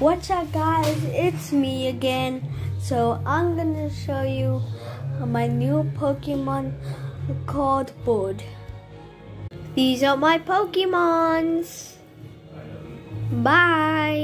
What's up guys, it's me again. So I'm gonna show you my new Pokemon called Bud. These are my Pokemons. Bye.